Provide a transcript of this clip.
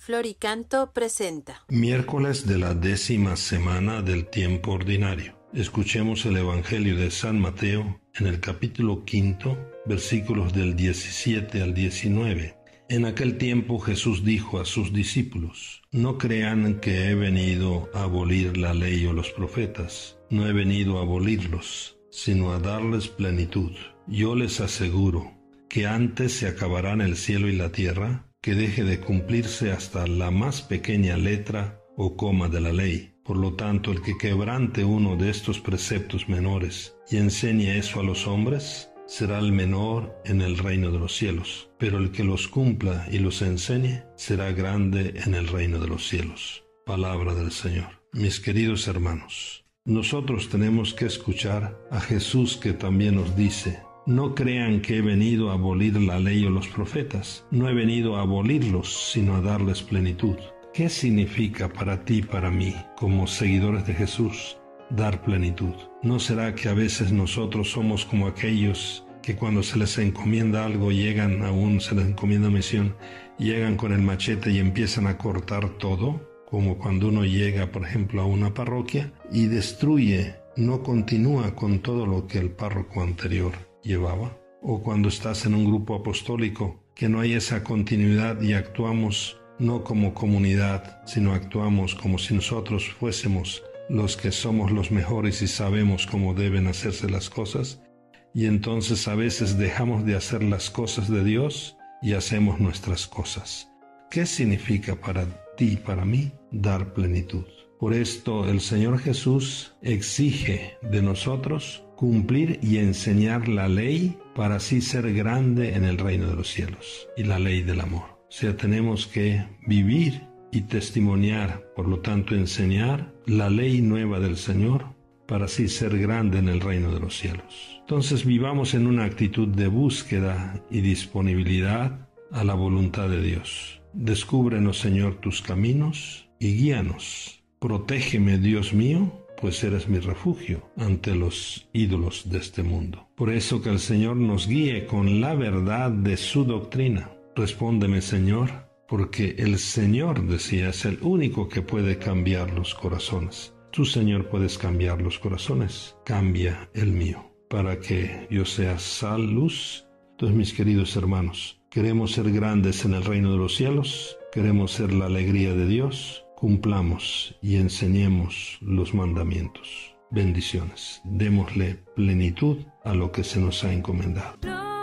Floricanto presenta Miércoles de la 10ª semana del tiempo ordinario. Escuchemos el Evangelio de San Mateo en el capítulo 5, versículos del 17 al 19. En aquel tiempo Jesús dijo a sus discípulos: No crean que he venido a abolir la ley o los profetas. No he venido a abolirlos, sino a darles plenitud. Yo les aseguro que antes se acabarán el cielo y la tierra, que deje de cumplirse hasta la más pequeña letra o coma de la ley. Por lo tanto, el que quebrante uno de estos preceptos menores y enseñe eso a los hombres, será el menor en el reino de los cielos. Pero el que los cumpla y los enseñe, será grande en el reino de los cielos. Palabra del Señor. Mis queridos hermanos, nosotros tenemos que escuchar a Jesús, que también nos dice: No crean que he venido a abolir la ley o los profetas. No he venido a abolirlos, sino a darles plenitud. ¿Qué significa para ti y para mí, como seguidores de Jesús, dar plenitud? ¿No será que a veces nosotros somos como aquellos que cuando se les encomienda algo se les encomienda misión, llegan con el machete y empiezan a cortar todo? Como cuando uno llega, por ejemplo, a una parroquia y destruye, no continúa con todo lo que el párroco anterior llevaba. O cuando estás en un grupo apostólico, que no hay esa continuidad y actuamos no como comunidad, sino actuamos como si nosotros fuésemos los que somos los mejores y sabemos cómo deben hacerse las cosas, y entonces a veces dejamos de hacer las cosas de Dios y hacemos nuestras cosas. ¿Qué significa para ti y para mí dar plenitud? Por esto el Señor Jesús exige de nosotros cumplir y enseñar la ley para así ser grande en el reino de los cielos, y la ley del amor. O sea, tenemos que vivir y testimoniar, por lo tanto enseñar la ley nueva del Señor para así ser grande en el reino de los cielos. Entonces vivamos en una actitud de búsqueda y disponibilidad a la voluntad de Dios. Descúbrenos, Señor, tus caminos y guíanos. Protégeme, Dios mío, pues eres mi refugio ante los ídolos de este mundo. Por eso que el Señor nos guíe con la verdad de su doctrina. Respóndeme, Señor, porque el Señor, decía, es el único que puede cambiar los corazones. Tú, Señor, puedes cambiar los corazones. Cambia el mío, para que yo sea sal, luz. Entonces, mis queridos hermanos, queremos ser grandes en el reino de los cielos, queremos ser la alegría de Dios. Cumplamos y enseñemos los mandamientos. Bendiciones. Démosle plenitud a lo que se nos ha encomendado.